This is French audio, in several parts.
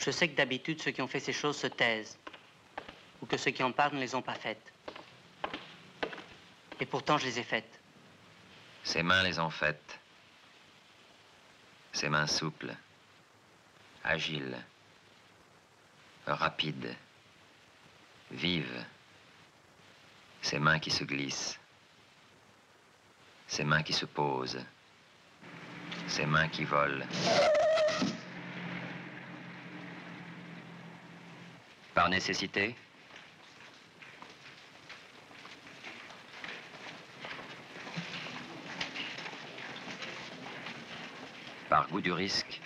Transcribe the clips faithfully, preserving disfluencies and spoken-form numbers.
Je sais que d'habitude, ceux qui ont fait ces choses se taisent. Ou que ceux qui en parlent ne les ont pas faites. Et pourtant, je les ai faites. Ses mains les ont faites. Ses mains souples, agiles, rapides, vives. Ses mains qui se glissent. Ses mains qui se posent. Ses mains qui volent. Par nécessité? Par goût du risque?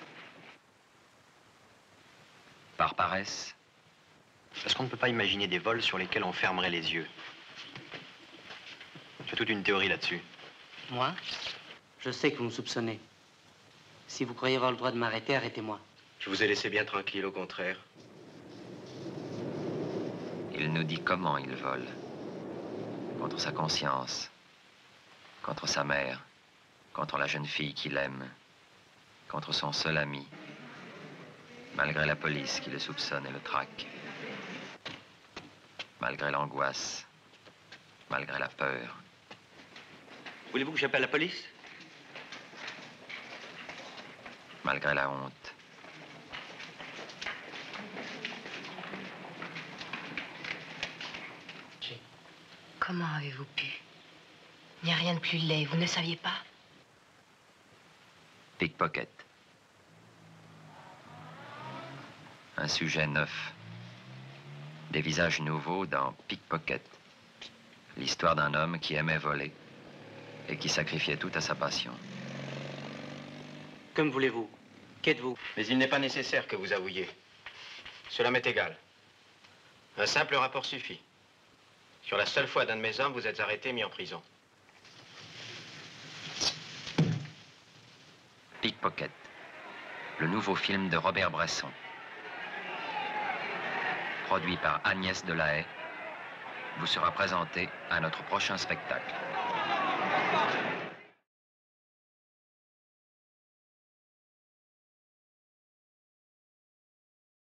Par paresse? Parce qu'on ne peut pas imaginer des vols sur lesquels on fermerait les yeux. J'ai toute une théorie là-dessus. Moi, je sais que vous me soupçonnez. Si vous croyez avoir le droit de m'arrêter, arrêtez-moi. Je vous ai laissé bien tranquille, au contraire. Il nous dit comment il vole. Contre sa conscience. Contre sa mère. Contre la jeune fille qu'il aime. Contre son seul ami. Malgré la police qui le soupçonne et le traque. Malgré l'angoisse. Malgré la peur. Voulez-vous que j'appelle la police? Malgré la honte. Comment avez-vous pu? Il n'y a rien de plus laid, vous ne saviez pas? Pickpocket. Un sujet neuf. Des visages nouveaux dans Pickpocket. L'histoire d'un homme qui aimait voler et qui sacrifiait tout à sa passion. Comme voulez-vous. Qu'êtes-vous? Mais il n'est pas nécessaire que vous avouiez. Cela m'est égal. Un simple rapport suffit. Sur la seule fois d'un de mes hommes, vous êtes arrêté, mis en prison. Pickpocket. Le nouveau film de Robert Bresson. Produit par Agnès Delahaye, vous sera présenté à notre prochain spectacle.